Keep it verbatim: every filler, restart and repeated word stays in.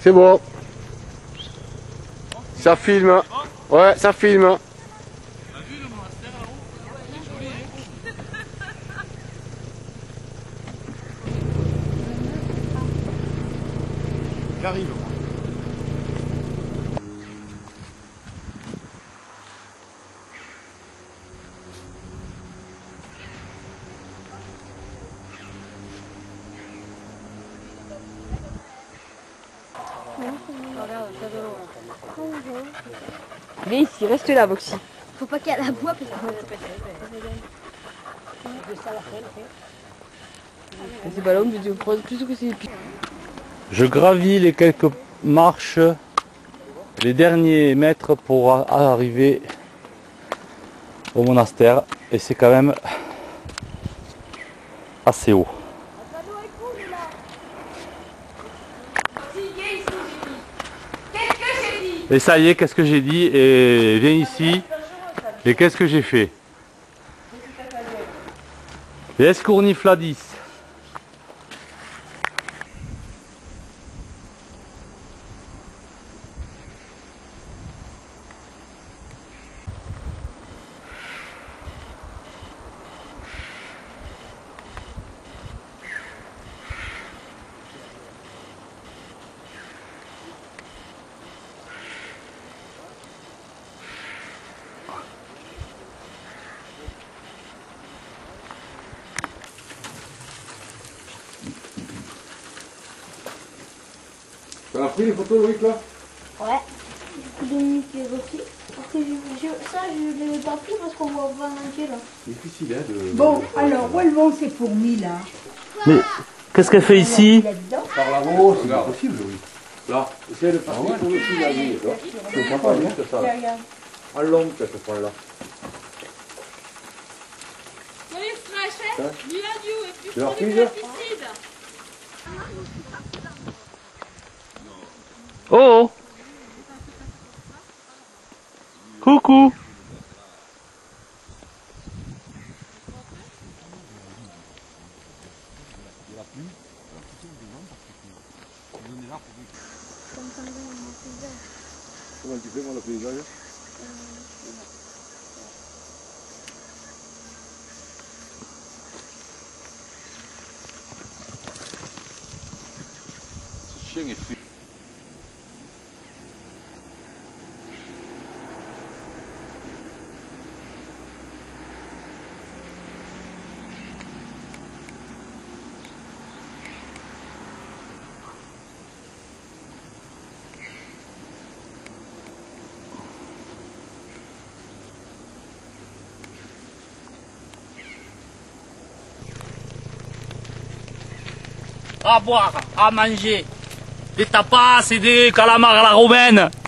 C'est bon. Ça filme. Ouais, ça filme. J'arrive. Viens ici, reste là, Voxy. Faut pas qu'elle aboie parce que C'est pas long, mais tu prends plus que c'est. Je gravis les quelques marches, les derniers mètres pour arriver au monastère, et c'est quand même assez haut. Et ça y est, qu'est-ce que j'ai dit? Et viens ici. Et qu'est-ce que j'ai fait? Et escournifladis. T'as pris les photos, Loïc, là? ouais. Dominique et Voxy. Parce que je, je, ça, je ne l'ai pas pris parce qu'on voit pas entier là. Difficile, hein, de... Bon, alors, où elles vont ces fourmis là? Mais qu'est-ce qu'elle fait ici? Par là-haut, c'est pas possible, Loïc. Là, essaye de passer pour le sud, là, oui, là. Je comprends pas juste ça. En long, cette fois-là. Tu l'as reprise? Oh! Coucou! Comment tu fais, moi, le paysage? Ce chien est fou. À boire, à manger, des tapas et des calamars à la romaine.